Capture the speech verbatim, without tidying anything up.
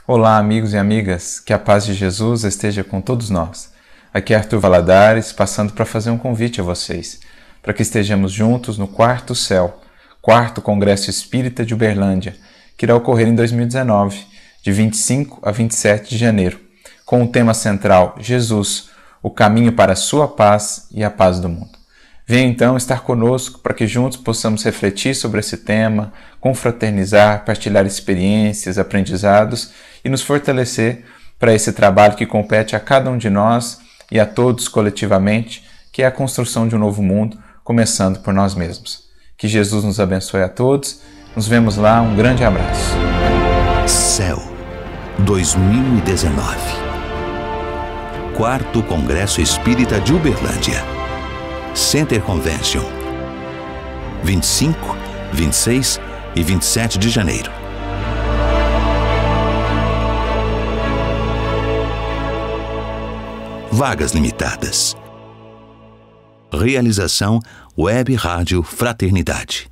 Olá, amigos e amigas, que a paz de Jesus esteja com todos nós. Aqui é Arthur Valadares, passando para fazer um convite a vocês, para que estejamos juntos no Quarto Céu, quarto Congresso Espírita de Uberlândia, que irá ocorrer em dois mil e dezenove, de vinte e cinco a vinte e sete de janeiro, com o tema central Jesus, o caminho para a sua paz e a paz do mundo. Venha então estar conosco para que juntos possamos refletir sobre esse tema, confraternizar, partilhar experiências, aprendizados e nos fortalecer para esse trabalho que compete a cada um de nós e a todos coletivamente, que é a construção de um novo mundo, começando por nós mesmos. Que Jesus nos abençoe a todos. Nos vemos lá. Um grande abraço. Céu dois mil e dezenove. Quarto Congresso Espírita de Uberlândia. Center Convention. vinte e cinco, vinte e seis e vinte e sete de janeiro. Vagas limitadas. Realização Web Rádio Fraternidade.